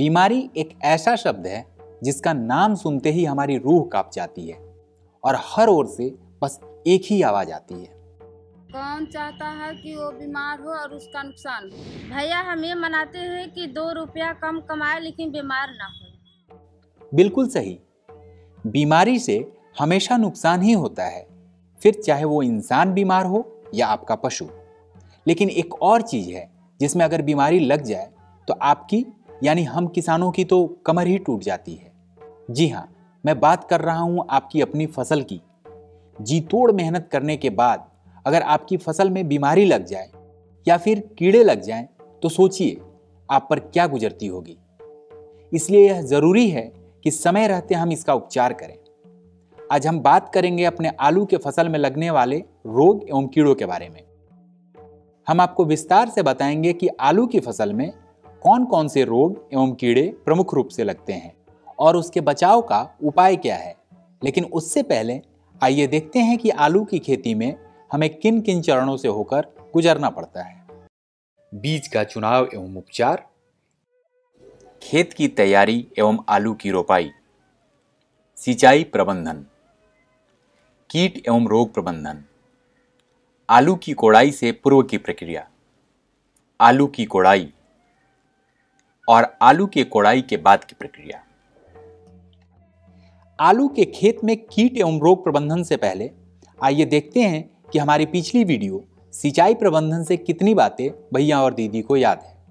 बीमारी एक ऐसा शब्द है जिसका नाम सुनते ही हमारी रूह कांप जाती है और हर ओर से बस एक ही आवाज आती है, कौन चाहता है कि वो बीमार हो और उसका नुकसान हो। भैया हम ये मनाते हैं कि 2 रुपया कम कमाए लेकिन बीमार ना हो। बिल्कुल सही। बीमारी से हमेशा नुकसान ही होता है, फिर चाहे वो इंसान बीमार हो या आपका पशु। लेकिन एक और चीज है जिसमें अगर बीमारी लग जाए तो आपकी यानी हम किसानों की तो कमर ही टूट जाती है। जी हाँ, मैं बात कर रहा हूं आपकी अपनी फसल की। जी तोड़ मेहनत करने के बाद अगर आपकी फसल में बीमारी लग जाए या फिर कीड़े लग जाएं तो सोचिए आप पर क्या गुजरती होगी। इसलिए यह जरूरी है कि समय रहते हम इसका उपचार करें। आज हम बात करेंगे अपने आलू के फसल में लगने वाले रोग एवं कीड़ों के बारे में। हम आपको विस्तार से बताएंगे कि आलू की फसल में कौन कौन से रोग एवं कीड़े प्रमुख रूप से लगते हैं और उसके बचाव का उपाय क्या है। लेकिन उससे पहले आइए देखते हैं कि आलू की खेती में हमें किन किन चरणों से होकर गुजरना पड़ता है। बीज का चुनाव एवं उपचार, खेत की तैयारी एवं आलू की रोपाई, सिंचाई प्रबंधन, कीट एवं रोग प्रबंधन, आलू की कोड़ाई से पूर्व की प्रक्रिया, आलू की कोड़ाई और आलू के कोड़ाई के बाद की प्रक्रिया। आलू के खेत में कीट एवं रोग प्रबंधन से पहले आइए देखते हैं कि हमारी पिछली वीडियो सिंचाई प्रबंधन से कितनी बातें भैया और दीदी को याद है।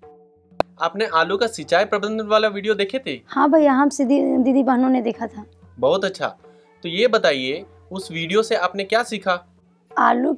आपने आलू का सिंचाई प्रबंधन वाला वीडियो देखे थे? हाँ भैया, हम दीदी बहनों ने देखा था। बहुत अच्छा। तो ये बताइए उस वीडियो से आपने क्या सीखा? आलू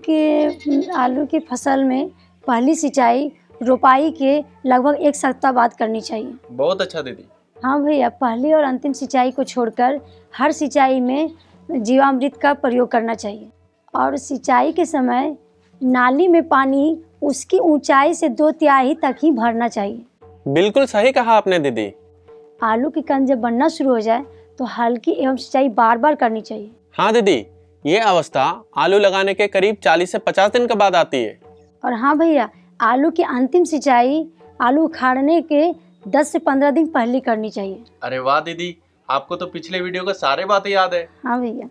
की फसल में पहली सिंचाई रोपाई के लगभग 1 सप्ताह बाद करनी चाहिए। बहुत अच्छा दीदी। हाँ भैया, पहली और अंतिम सिंचाई को छोड़कर हर सिंचाई में जीवामृत का प्रयोग करना चाहिए और सिंचाई के समय नाली में पानी उसकी ऊंचाई से 2/3 तक ही भरना चाहिए। बिल्कुल सही कहा आपने दीदी। आलू की कंद जब बनना शुरू हो जाए तो हल्की एवं सिंचाई बार बार करनी चाहिए। हाँ दीदी, ये अवस्था आलू लगाने के करीब 40 से 50 दिन के बाद आती है। और हाँ भैया, आलू की अंतिम सिंचाई आलू उखाड़ने के 10 से 15 दिन पहले करनी चाहिए। अरे वाह दीदी, आपको तो पिछले वीडियो का सारे बातें याद है। हाँ भैया।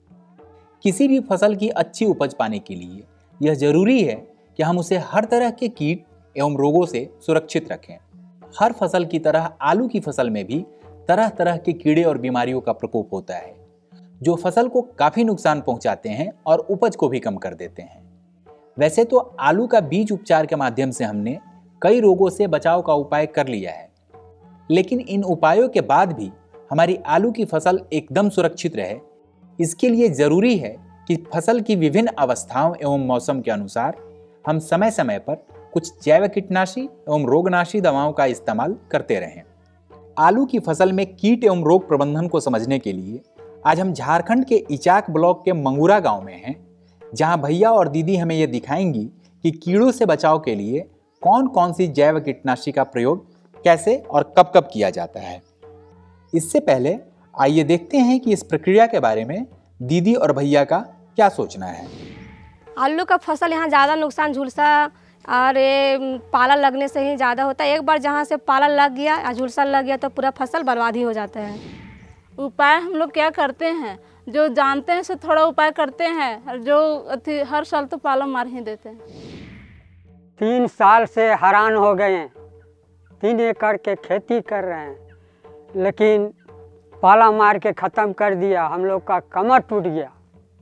किसी भी फसल की अच्छी उपज पाने के लिए यह जरूरी है कि हम उसे हर तरह के कीट एवं रोगों से सुरक्षित रखें। हर फसल की तरह आलू की फसल में भी तरह तरह के कीड़े और बीमारियों का प्रकोप होता है जो फसल को काफी नुकसान पहुंचाते हैं और उपज को भी कम कर देते हैं। वैसे तो आलू का बीज उपचार के माध्यम से हमने कई रोगों से बचाव का उपाय कर लिया है, लेकिन इन उपायों के बाद भी हमारी आलू की फसल एकदम सुरक्षित रहे, इसके लिए जरूरी है कि फसल की विभिन्न अवस्थाओं एवं मौसम के अनुसार हम समय समय पर कुछ जैव कीटनाशी एवं रोगनाशी दवाओं का इस्तेमाल करते रहें। आलू की फसल में कीट एवं रोग प्रबंधन को समझने के लिए आज हम झारखंड के इचाक ब्लॉक के मंगूरा गांव में हैं, जहां भैया और दीदी हमें ये दिखाएंगी कि कीड़ों से बचाव के लिए कौन कौन सी जैव कीटनाशी का प्रयोग कैसे और कब कब किया जाता है। इससे पहले आइए देखते हैं कि इस प्रक्रिया के बारे में दीदी और भैया का क्या सोचना है। आलू का फसल यहाँ ज़्यादा नुकसान झुलसा और पाला लगने से ही ज़्यादा होता है। एक बार जहाँ से पाला लग गया या झुलसा लग गया तो पूरा फसल बर्बाद ही हो जाता है। उपाय हम लोग क्या करते हैं, जो जानते हैं से थोड़ा उपाय करते हैं, जो हर साल तो पाला मार ही देते हैं। 3 साल से हैरान हो गए हैं, 3 एकड़ के खेती कर रहे हैं, लेकिन पाला मार के ख़त्म कर दिया, हम लोग का कमर टूट गया।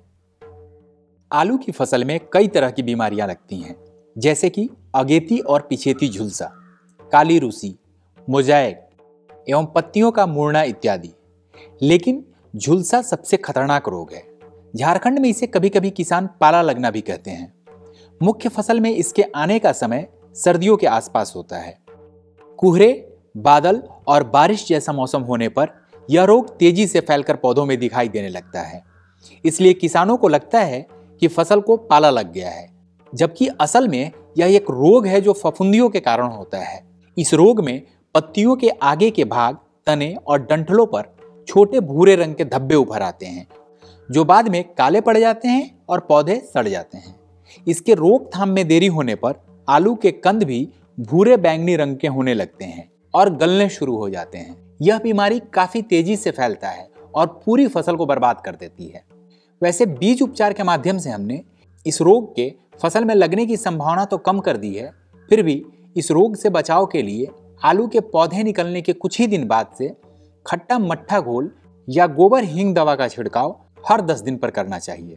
आलू की फसल में कई तरह की बीमारियां लगती हैं, जैसे कि अगेती और पिछेती झुलसा, काली रूसी, मोजाइक एवं पत्तियों का मुड़ना इत्यादि। लेकिन झुलसा सबसे खतरनाक रोग है। झारखंड में इसे कभी कभी किसान पाला लगना भी कहते हैं। मुख्य फसल में इसके आने का समय सर्दियों के आसपास होता है। कोहरे, बादल और बारिश जैसा मौसम होने पर यह रोग तेजी से फैलकर पौधों में दिखाई देने लगता है। इसलिए किसानों को लगता है कि फसल को पाला लग गया है, जबकि असल में यह एक रोग है जो फफूंदियों के कारण होता है। इस रोग में पत्तियों के आगे के भाग, तने और डंठलों पर छोटे भूरे रंग के धब्बे उभर आते हैं, जो बाद में काले पड़ जाते हैं और पौधे सड़ जाते हैं। इसके रोकथाम में देरी होने पर आलू के कंद भी भूरे बैंगनी रंग के होने लगते हैं। और गलने शुरू हो जाते हैं। यह बीमारी काफी तेजी से फैलता है और पूरी फसल को बर्बाद कर देती है। वैसे बीज उपचार के माध्यम से हमने इस रोग के फसल में लगने की संभावना तो कम कर दी है, फिर भी इस रोग से बचाव के लिए आलू के पौधे निकलने के कुछ ही दिन बाद से खट्टा मट्ठा घोल या गोबर हींग दवा का छिड़काव हर 10 दिन पर करना चाहिए।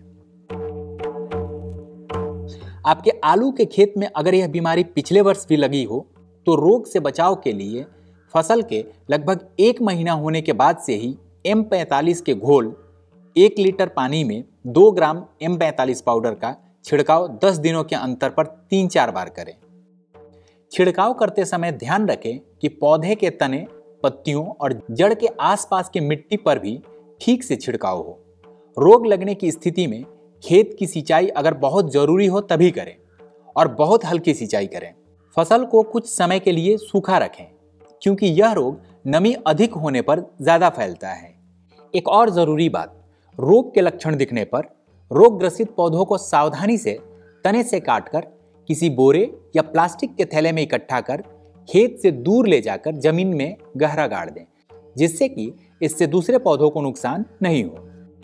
आपके आलू के खेत में अगर यह बीमारी पिछले वर्ष भी लगी हो तो रोग से बचाव के लिए फसल के लगभग 1 महीना होने के बाद से ही M45 के घोल 1 लीटर पानी में 2 ग्राम M45 पाउडर का छिड़काव 10 दिनों के अंतर पर 3-4 बार करें। छिड़काव करते समय ध्यान रखें कि पौधे के तने, पत्तियों और जड़ के आसपास की मिट्टी पर भी ठीक से छिड़काव हो। रोग लगने की स्थिति में खेत की सिंचाई अगर बहुत जरूरी हो तभी करें और बहुत हल्की सिंचाई करें। फसल को कुछ समय के लिए सूखा रखें क्योंकि यह रोग नमी अधिक होने पर ज़्यादा फैलता है। एक और ज़रूरी बात, रोग के लक्षण दिखने पर रोग ग्रसित पौधों को सावधानी से तने से काटकर किसी बोरे या प्लास्टिक के थैले में इकट्ठा कर खेत से दूर ले जाकर जमीन में गहरा गाड़ दें, जिससे कि इससे दूसरे पौधों को नुकसान नहीं हो।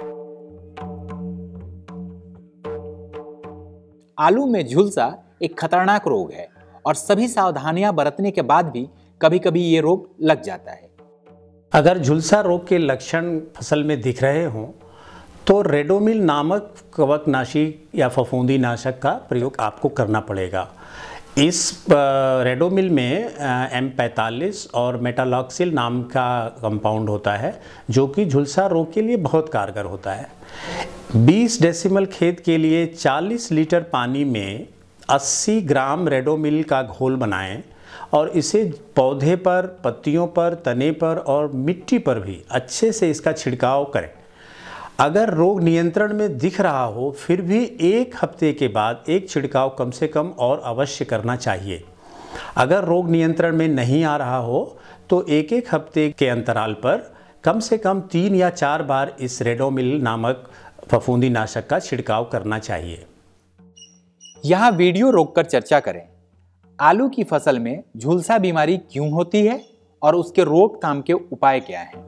आलू में झुलसा एक खतरनाक रोग है और सभी सावधानियां बरतने के बाद भी कभी कभी ये रोग लग जाता है। अगर झुलसा रोग के लक्षण फसल में दिख रहे हों तो रेडोमिल नामक कवकनाशी या फफूंदी नाशक का प्रयोग आपको करना पड़ेगा। इस रेडोमिल में M45 और मेटालॉक्सिल नाम का कंपाउंड होता है जो कि झुलसा रोग के लिए बहुत कारगर होता है। 20 डेसिमल खेत के लिए 40 लीटर पानी में 80 ग्राम रेडोमिल का घोल बनाएं और इसे पौधे पर, पत्तियों पर, तने पर और मिट्टी पर भी अच्छे से इसका छिड़काव करें। अगर रोग नियंत्रण में दिख रहा हो फिर भी 1 हफ्ते के बाद एक छिड़काव कम से कम और अवश्य करना चाहिए। अगर रोग नियंत्रण में नहीं आ रहा हो तो 1-1 हफ्ते के अंतराल पर कम से कम 3 या 4 बार इस रेडोमिल नामक फफूंदी नाशक का छिड़काव करना चाहिए। यहाँ वीडियो रोककर चर्चा करें, आलू की फसल में झुलसा बीमारी क्यों होती है और उसके रोकथाम के उपाय क्या हैं।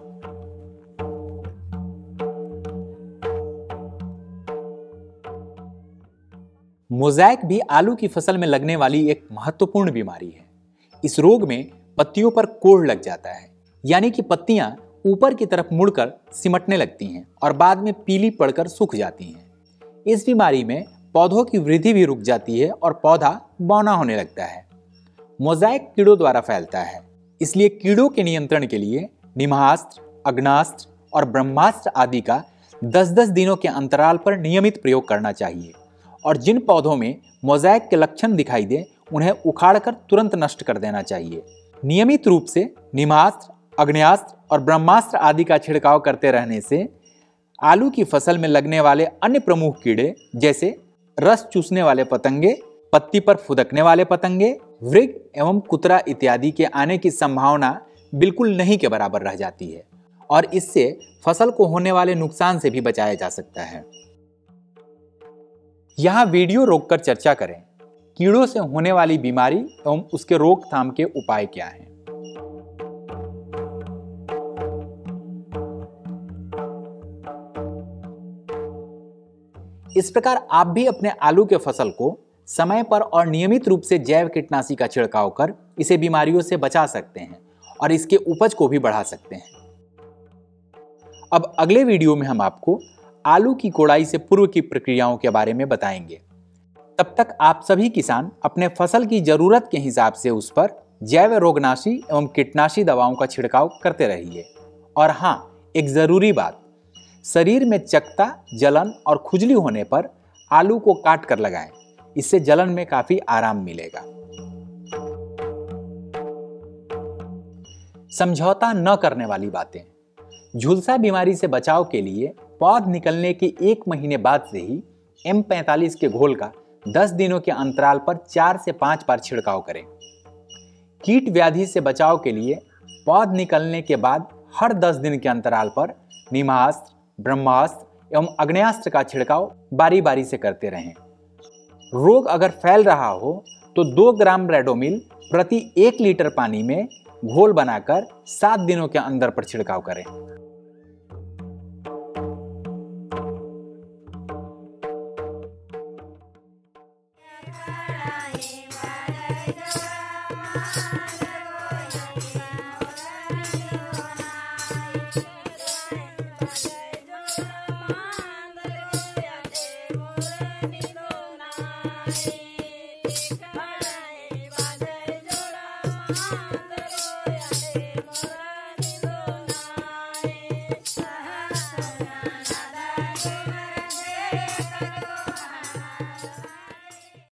मोज़ेक भी आलू की फसल में लगने वाली एक महत्वपूर्ण बीमारी है। इस रोग में पत्तियों पर कोढ़ लग जाता है, यानी कि पत्तियां ऊपर की तरफ मुड़कर सिमटने लगती हैं और बाद में पीली पड़कर सूख जाती हैं। इस बीमारी में पौधों की वृद्धि भी रुक जाती है और पौधा बौना होने लगता है। मोज़ेक कीड़ों द्वारा फैलता है, इसलिए कीड़ों के नियंत्रण के लिए निमहास्त्र, अग्नास्त्र और ब्रह्मास्त्र आदि का 10-10 दिनों के अंतराल पर नियमित प्रयोग करना चाहिए और जिन पौधों में मोज़ेक के लक्षण दिखाई दे उन्हें उखाड़कर तुरंत नष्ट कर देना चाहिए। नियमित रूप से निमहास्त्र, अग्न्यास्त्र और ब्रह्मास्त्र आदि का छिड़काव करते रहने से आलू की फसल में लगने वाले अन्य प्रमुख कीड़े जैसे रस चूसने वाले पतंगे, पत्ती पर फुदकने वाले पतंगे, वृग एवं कुतरा इत्यादि के आने की संभावना बिल्कुल नहीं के बराबर रह जाती है और इससे फसल को होने वाले नुकसान से भी बचाया जा सकता है। यहाँ वीडियो रोककर चर्चा करें, कीड़ों से होने वाली बीमारी एवं उसके रोकथाम के उपाय क्या हैं। इस प्रकार आप भी अपने आलू के फसल को समय पर और नियमित रूप से जैव कीटनाशी का छिड़काव कर इसे बीमारियों से बचा सकते हैं और इसके उपज को भी बढ़ा सकते हैं। अब अगले वीडियो में हम आपको आलू की कोड़ाई से पूर्व की प्रक्रियाओं के बारे में बताएंगे। तब तक आप सभी किसान अपने फसल की जरूरत के हिसाब से उस पर जैव रोगनाशी एवं कीटनाशी दवाओं का छिड़काव करते रहिए। और हाँ, एक जरूरी बात, शरीर में चकता, जलन और खुजली होने पर आलू को काट कर लगाएं, इससे जलन में काफी आराम मिलेगा। समझौता न करने वाली बातें। झुलसा बीमारी से बचाव के लिए पौध निकलने के 1 महीने बाद से ही M45 के घोल का 10 दिनों के अंतराल पर 4 से 5 बार छिड़काव करें। कीट व्याधि से बचाव के लिए पौध निकलने के बाद हर 10 दिन के अंतराल पर निमहास्त्र, ब्रह्मास्त्र एवं अग्न्यास्त्र का छिड़काव बारी बारी से करते रहें। रोग अगर फैल रहा हो तो 2 ग्राम रेडोमिल प्रति 1 लीटर पानी में घोल बनाकर 7 दिनों के अंदर पर छिड़काव करें। Bye.